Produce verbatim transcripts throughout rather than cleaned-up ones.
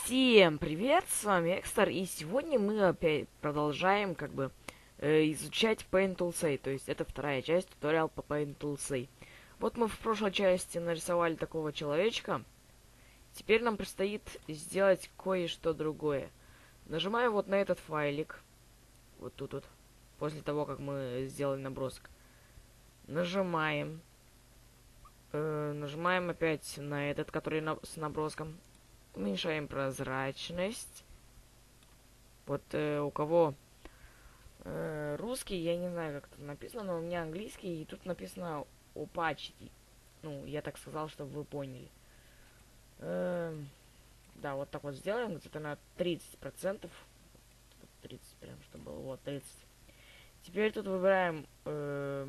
Всем привет, с вами Экстер, и сегодня мы опять продолжаем как бы э, изучать Paint Toolsay, то есть это вторая часть туториал по Paint Toolsay. Вот мы в прошлой части нарисовали такого человечка, теперь нам предстоит сделать кое-что другое. Нажимаем вот на этот файлик, вот тут вот, после того, как мы сделали набросок. Нажимаем, э, нажимаем опять на этот, который на с наброском. Уменьшаем прозрачность. Вот э, у кого э, русский, я не знаю, как это написано, но у меня английский, и тут написано opacity. Ну, я так сказал, чтобы вы поняли. Э, да, вот так вот сделаем, где-то на тридцать процентов. тридцать прям, чтобы было, вот, тридцать. Теперь тут выбираем э,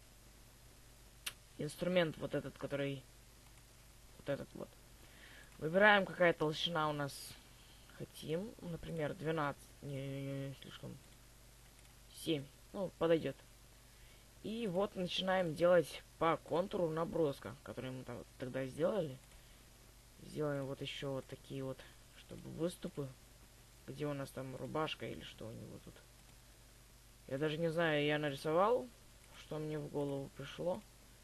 инструмент вот этот, который... Вот этот вот. Выбираем, какая толщина у нас хотим. Например, двенадцать. Не, не, не, не слишком. семь. Ну, подойдет. И вот начинаем делать по контуру наброска, который мы там вот тогда сделали. Сделаем вот еще вот такие вот, чтобы выступы. Где у нас там рубашка или что у него тут. Я даже не знаю, я нарисовал, что мне в голову пришло.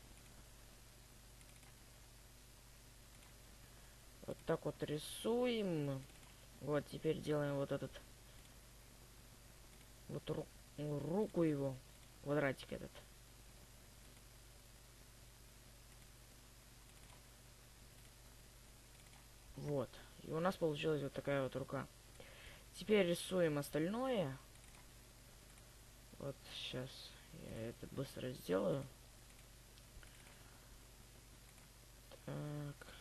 Вот так вот рисуем. Вот, теперь делаем вот этот. Вот ру руку его. Квадратик этот. Вот. И у нас получилась вот такая вот рука. Теперь рисуем остальное. Вот сейчас я это быстро сделаю. Так.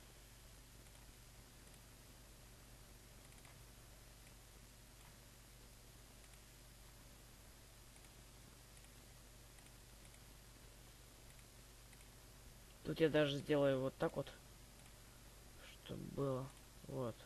Тут я даже сделаю вот так вот, чтобы было. Вот.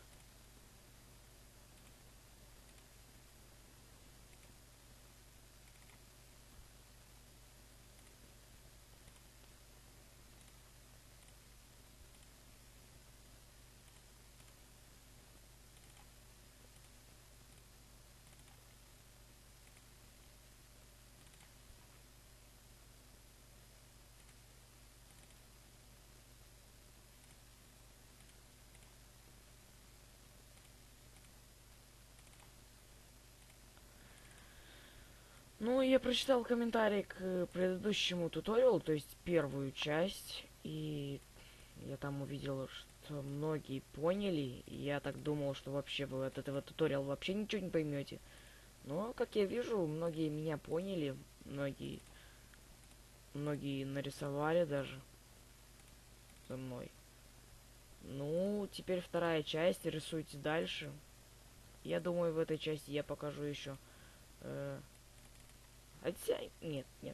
Ну, я прочитал комментарий к э, предыдущему туториалу, то есть первую часть, и я там увидел, что многие поняли, и я так думал, что вообще вы от этого туториала вообще ничего не поймете. Но, как я вижу, многие меня поняли, многие, многие нарисовали даже за мной. Ну, теперь вторая часть, рисуйте дальше. Я думаю, в этой части я покажу еще... Э, хотя, нет, нет.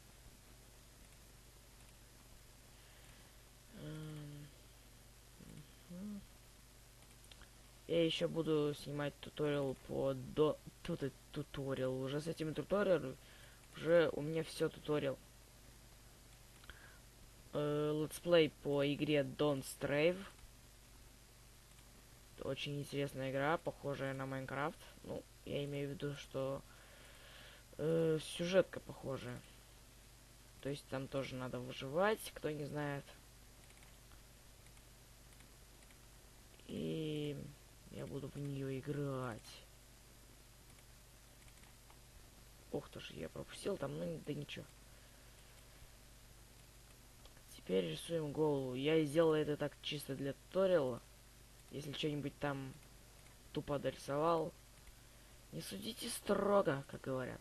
Я еще буду снимать туториал по до... Тут и туториал. Уже с этим туториалом уже у меня все туториал. Uh, летсплей по игре Don't Strafe. Это очень интересная игра, похожая на Майнкрафт. Ну, я имею в виду, что uh, сюжетка похожая. То есть там тоже надо выживать, кто не знает. И я буду в нее играть. Ох ты ж, я пропустил там, ну да ничего. Теперь рисуем голову. Я сделал это так чисто для туториала. Если что-нибудь там тупо дорисовал, не судите строго, как говорят.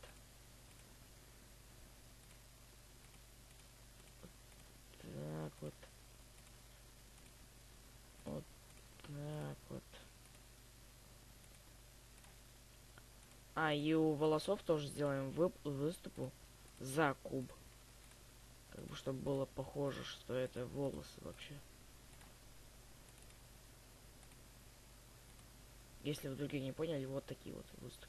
Так вот. Вот так вот. А, и у волосов тоже сделаем вы выступу за куб. Как бы, чтобы было похоже, что это волосы вообще. Если вы другие не поняли, вот такие вот выступы.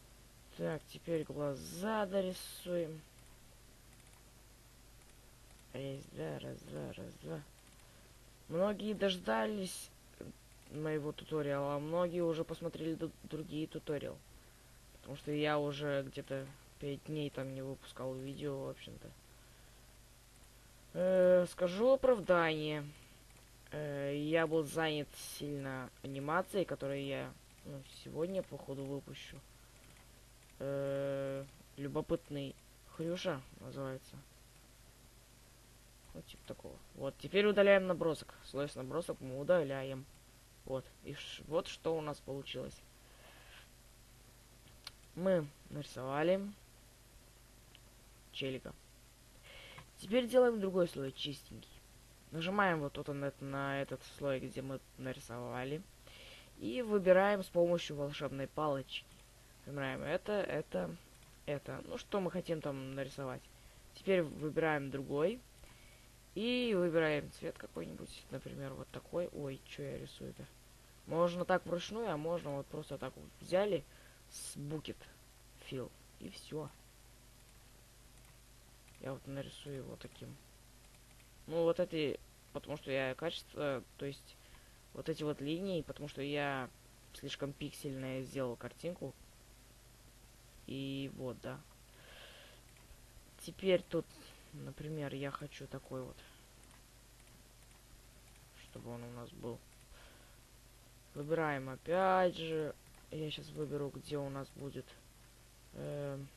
Так, теперь глаза дорисуем. Раз, два, раз, два, раз, два. Многие дождались моего туториала, а многие уже посмотрели другие туториалы. Потому что я уже где-то пять дней там не выпускал видео, в общем-то. Э, скажу оправдание. Э, я был занят сильно анимацией, которую я ну, сегодня, походу, выпущу. Э, любопытный Хрюша называется. Вот типа такого. Вот, теперь удаляем набросок. Слой с набросок мы удаляем. Вот. И ш вот что у нас получилось. Мы нарисовали челика. Теперь делаем другой слой, чистенький. Нажимаем вот тут на, на этот слой, где мы нарисовали. И выбираем с помощью волшебной палочки. Выбираем это, это, это. Ну, что мы хотим там нарисовать. Теперь выбираем другой. И выбираем цвет какой-нибудь. Например, вот такой. Ой, что я рисую-то? Можно так вручную, а можно вот просто так вот взяли с Bucket Fill. И все. Я вот нарисую его таким. Ну, вот эти... Потому что я качество... То есть, вот эти вот линии, потому что я слишком пиксельно сделал картинку. И вот, да. Теперь тут, например, я хочу такой вот. Чтобы он у нас был. Выбираем опять же. Я сейчас выберу, где у нас будет... Эм...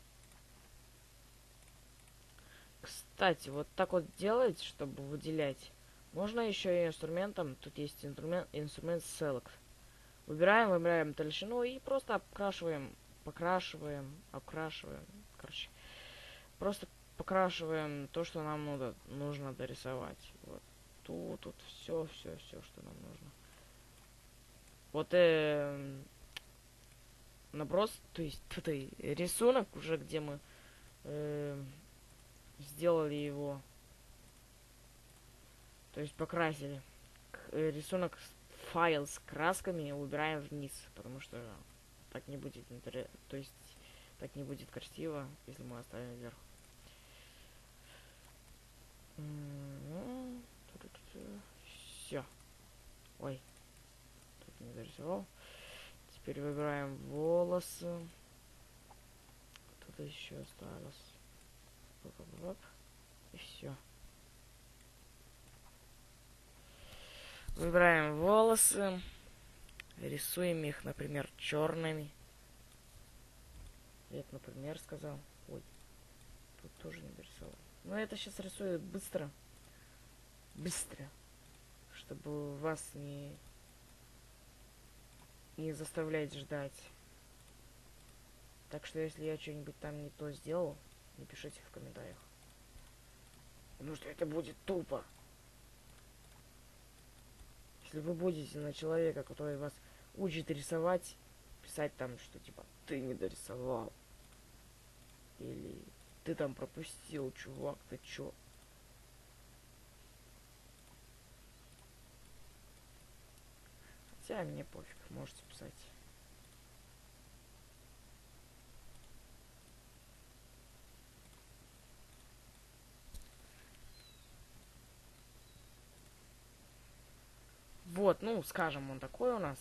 Кстати, вот так вот делать, чтобы выделять. Можно еще и инструментом. Тут есть инструмент, инструмент Select. Выбираем, выбираем толщину и просто обкрашиваем, покрашиваем, окрашиваем. Короче, просто покрашиваем то, что нам нужно, нужно дорисовать. Вот тут, тут все, все, все, что нам нужно. Вот э, наброс, то есть тут и рисунок уже, где мы э, сделали его, то есть покрасили. К, э, рисунок, файл с красками убираем вниз, потому что так не будет интерес, то есть так не будет красиво, если мы оставим вверх. Все. Ой, тут не дорисовал. Теперь выбираем волосы. Тут еще осталось. И все. Выбираем волосы. Рисуем их, например, черными. Я, например, сказал. Ой, тут тоже не дорисовал. Но это сейчас рисую быстро. Быстро. Чтобы вас не, не заставлять ждать. Так что, если я что-нибудь там не то сделал, напишите в комментариях. Потому что это будет тупо. Если вы будете на человека, который вас учит рисовать, писать там, что типа ты не дорисовал. Или ты там пропустил, чувак, ты чё? Хотя мне пофиг, можете писать. Вот, ну, скажем, он такой у нас.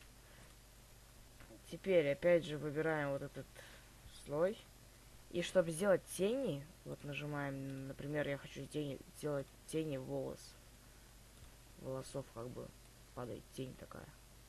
Теперь опять же выбираем вот этот слой. И чтобы сделать тени, вот нажимаем, например, я хочу тени, сделать тени волос. Волосов как бы падает тень такая.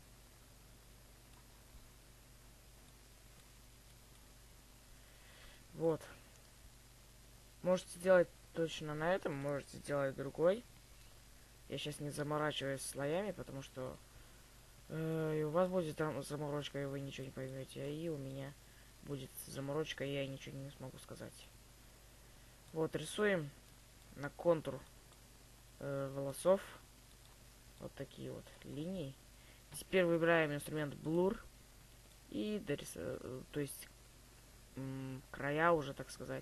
Вот. Можете сделать точно на этом, можете сделать другой. Я сейчас не заморачиваюсь слоями, потому что э, и у вас будет там заморочка, и вы ничего не поймете. А и у меня будет заморочка, и я ничего не смогу сказать. Вот, рисуем на контур э, волосов. Вот такие вот линии. Теперь выбираем инструмент Blur. И дорисуем, то есть края уже, так сказать.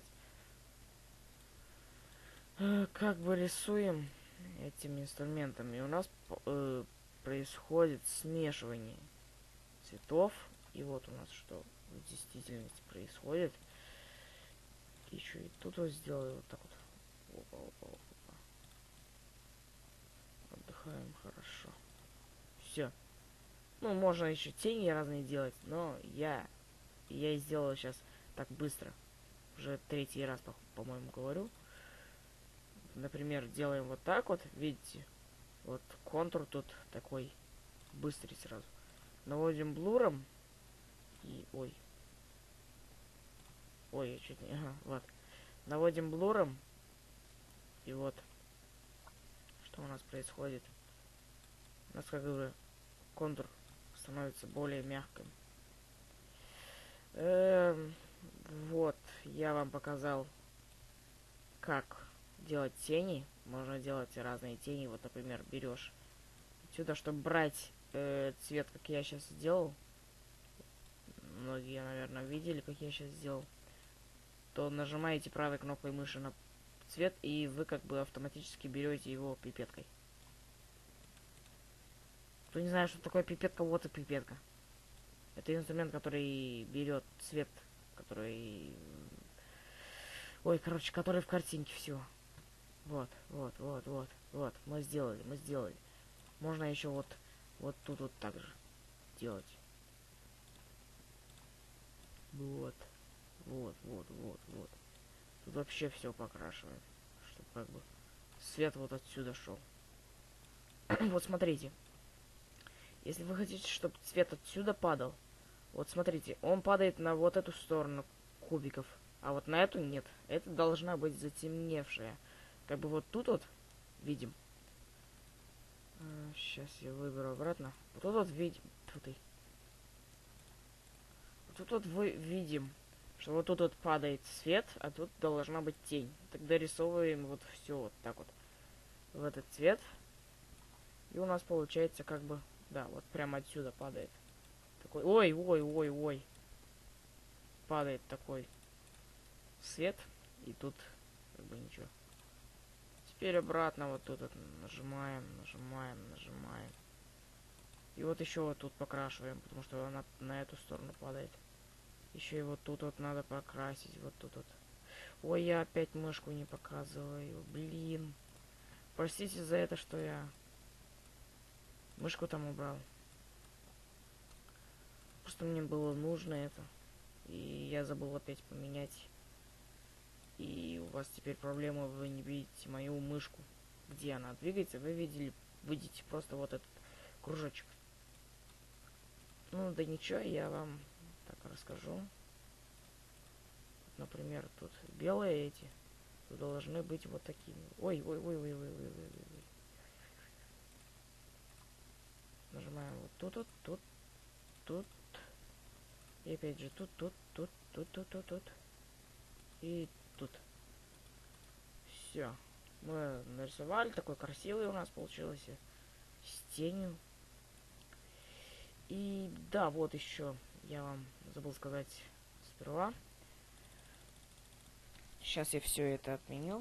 Э, как бы рисуем этим инструментом. И у нас э, происходит смешивание цветов. И вот у нас что в действительности происходит. Еще и тут вот сделаю вот так вот. Опа, опа, опа. Отдыхаем хорошо. Все. Ну, можно еще тени разные делать, но я... Я сделал сейчас так быстро. Уже третий раз, по- по-моему, говорю. Например, делаем вот так вот, видите? Вот контур тут такой быстрый сразу. Наводим блуром. И... Ой. Ой, я чуть не... Ага, вот. Наводим блуром. И вот. Что у нас происходит? У нас как бы контур становится более мягким. Эм, вот. Я вам показал, как делать тени. Можно делать разные тени. Вот, например, берешь отсюда, чтобы брать э, цвет, как я сейчас сделал. Многие, наверное, видели, как я сейчас сделал. То нажимаете правой кнопкой мыши на цвет, и вы как бы автоматически берете его пипеткой. Кто не знает, что такое пипетка, вот и пипетка. Это инструмент, который берет цвет, который... Ой, короче, который в картинке все. Вот, вот, вот, вот, вот. Мы сделали, мы сделали. Можно еще вот, вот тут вот так же делать. Вот, вот, вот, вот, вот. Тут вообще все покрашиваем, чтобы как бы свет вот отсюда шел. Вот смотрите. Если вы хотите, чтобы цвет отсюда падал, вот смотрите, он падает на вот эту сторону кубиков, а вот на эту нет. Это должна быть затемневшая. Как бы вот тут вот видим. Сейчас я выберу обратно. Вот тут вот видим. Тут, и... тут вот вы видим, что вот тут вот падает свет, а тут должна быть тень. Тогда рисовываем вот все вот так вот в этот цвет. И у нас получается как бы, да, вот прямо отсюда падает. Такой, ой, ой, ой, ой. Падает такой свет. И тут как бы ничего. Теперь обратно вот тут вот нажимаем, нажимаем, нажимаем. И вот еще вот тут покрашиваем, потому что она на эту сторону падает. Еще и вот тут вот надо покрасить, вот тут вот. Ой, я опять мышку не показываю, блин. Простите за это, что я мышку там убрал. Просто мне было нужно это. И я забыл опять поменять. И у вас теперь проблема, вы не видите мою мышку. Где она двигается, вы видели, видите просто вот этот кружочек. Ну да ничего, я вам так расскажу. Например, тут белые эти должны быть вот такими. Ой, ой, ой, ой, ой, ой, ой, ой, ой. Нажимаем вот тут, вот, тут, тут. И опять же тут, тут, тут, тут, тут, тут, тут. И тут. Все. Мы нарисовали, такой красивый у нас получился. С тенью. И да, вот еще я вам забыл сказать сперва. Сейчас я все это отменил.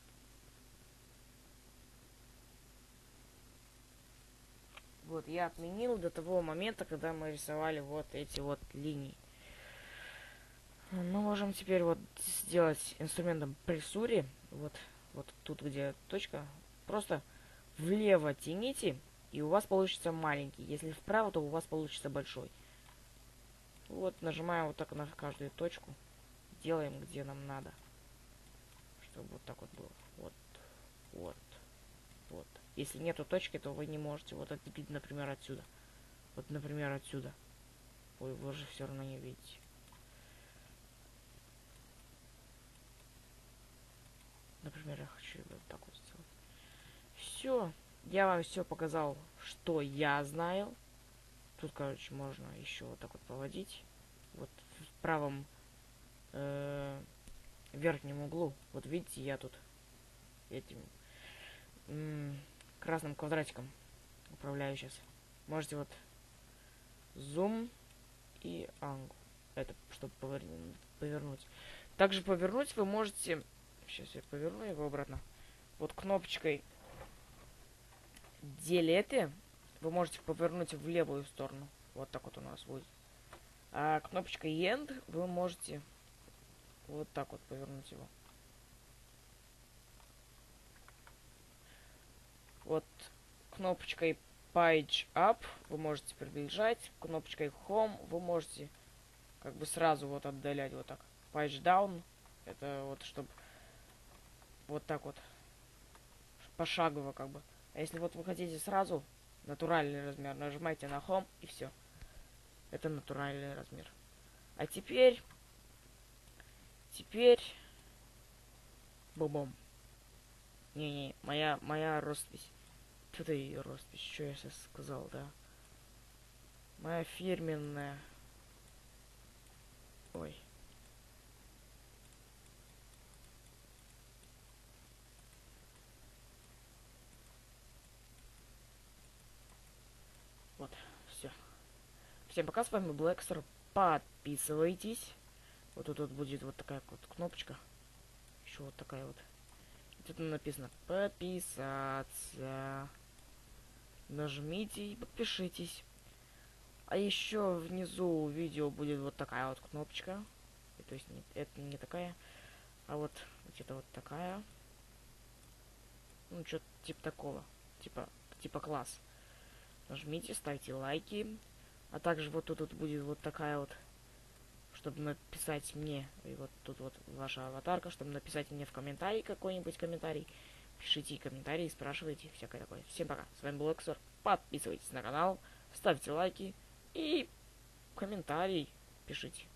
Вот, я отменил до того момента, когда мы рисовали вот эти вот линии. Мы можем теперь вот сделать инструментом прессури. Вот, вот тут, где точка. Просто влево тяните, и у вас получится маленький. Если вправо, то у вас получится большой. Вот, нажимаем вот так на каждую точку. Делаем, где нам надо. Чтобы вот так вот было. Вот, вот, вот. Если нету точки, то вы не можете вот отлепить, например, отсюда. Вот, например, отсюда. Ой, вы же все равно не видите. Например, я хочу вот так вот сделать. Все. Я вам все показал, что я знаю. Тут, короче, можно еще вот так вот поводить. Вот в правом э, верхнем углу. Вот видите, я тут этим красным квадратиком управляю сейчас. Можете вот зум и англ. Это чтобы повернуть. Также повернуть вы можете... Сейчас я поверну его обратно. Вот кнопочкой Delete вы можете повернуть в левую сторону. Вот так вот у нас будет. А кнопочкой End вы можете вот так вот повернуть его. вот кнопочкой Page Up вы можете приближать, кнопочкой Home вы можете как бы сразу вот отдалять вот так. Page Down это вот чтобы вот так вот пошагово как бы. А если вот вы хотите сразу натуральный размер, нажимайте на Home и все. Это натуральный размер. А теперь теперь бум-бум. Не-не, моя моя роспись. Что-то ее роспись, что я сейчас сказал, да. Моя фирменная. Ой. Вот, все. Всем пока, с вами Блэкстер. Подписывайтесь. Вот тут вот будет вот такая вот кнопочка. Еще вот такая вот. Тут написано подписаться. Нажмите и подпишитесь. А еще внизу видео будет вот такая вот кнопочка. То есть не, это не такая, а вот где-то вот такая. Ну, что-то типа такого. Типа, типа класс. Нажмите, ставьте лайки. А также вот тут вот будет вот такая вот, чтобы написать мне, и вот тут вот ваша аватарка, чтобы написать мне в комментарии какой-нибудь комментарий. Пишите комментарии, спрашивайте, всякое такое. Всем пока, с вами был Эксор. Подписывайтесь на канал, ставьте лайки и комментарий пишите.